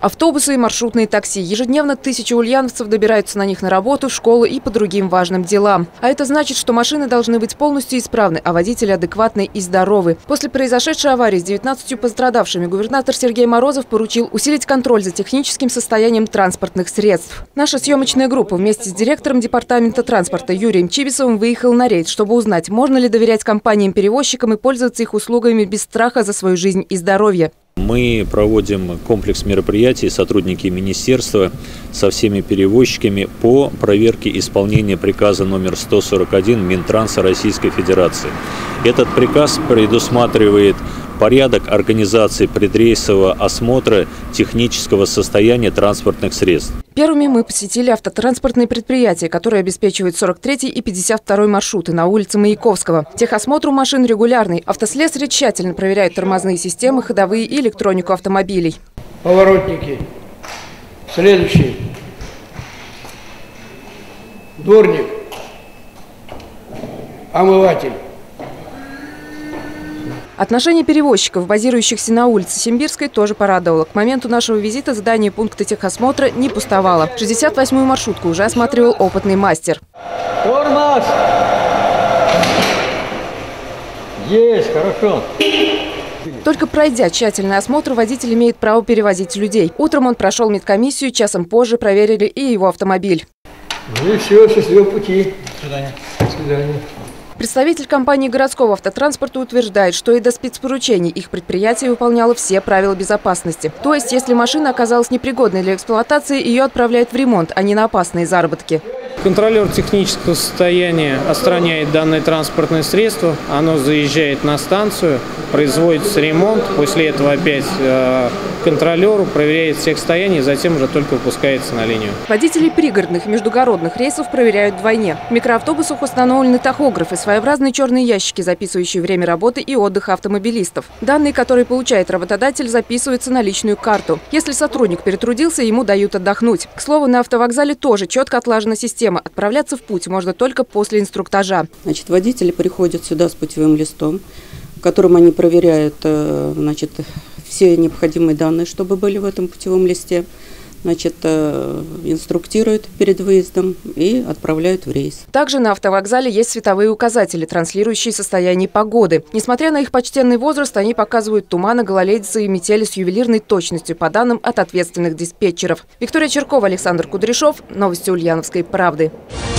Автобусы и маршрутные такси. Ежедневно тысячи ульяновцев добираются на них на работу, в школу и по другим важным делам. А это значит, что машины должны быть полностью исправны, а водители адекватны и здоровы. После произошедшей аварии с 19 пострадавшими губернатор Сергей Морозов поручил усилить контроль за техническим состоянием транспортных средств. Наша съемочная группа вместе с директором департамента транспорта Юрием Чибисовым выехал на рейд, чтобы узнать, можно ли доверять компаниям-перевозчикам и пользоваться их услугами без страха за свою жизнь и здоровье. Мы проводим комплекс мероприятий, сотрудники министерства со всеми перевозчиками по проверке исполнения приказа номер 141 Минтранса Российской Федерации. Этот приказ предусматривает порядок организации предрейсового осмотра технического состояния транспортных средств. Первыми мы посетили автотранспортные предприятия, которые обеспечивают 43-й и 52-й маршруты на улице Маяковского. Техосмотр у машин регулярный. Автослесари тщательно проверяют тормозные системы, ходовые и электронику автомобилей. Поворотники. Следующий. Дворник. Омыватель. Отношение перевозчиков, базирующихся на улице Симбирской, тоже порадовало. К моменту нашего визита здание пункта техосмотра не пустовало. 68-ю маршрутку уже осматривал опытный мастер. Тормоз! Есть, хорошо. Только пройдя тщательный осмотр, водитель имеет право перевозить людей. Утром он прошел медкомиссию, часом позже проверили и его автомобиль. Ну и все, счастливого пути. До свидания. До свидания. Представитель компании городского автотранспорта утверждает, что и до спецпоручений их предприятие выполняло все правила безопасности. То есть, если машина оказалась непригодной для эксплуатации, ее отправляют в ремонт, а не на опасные заработки. Контролер технического состояния отстраняет данное транспортное средство, оно заезжает на станцию, производится ремонт, после этого опять контролеру проверяет всех состояний, затем уже только выпускается на линию. Водителей пригородных и междугородных рейсов проверяют вдвойне. В микроавтобусах установлены тахографы, своеобразные черные ящики, записывающие время работы и отдыха автомобилистов. Данные, которые получает работодатель, записываются на личную карту. Если сотрудник перетрудился, ему дают отдохнуть. К слову, на автовокзале тоже четко отлажена система. Отправляться в путь можно только после инструктажа. Значит, водители приходят сюда с путевым листом, в котором они проверяют, значит, все необходимые данные, чтобы были в этом путевом листе. Значит, инструктируют перед выездом и отправляют в рейс. Также на автовокзале есть световые указатели, транслирующие состояние погоды. Несмотря на их почтенный возраст, они показывают туманы, гололедицы и метели с ювелирной точностью, по данным от ответственных диспетчеров. Виктория Черкова, Александр Кудряшов. Новости Ульяновской правды.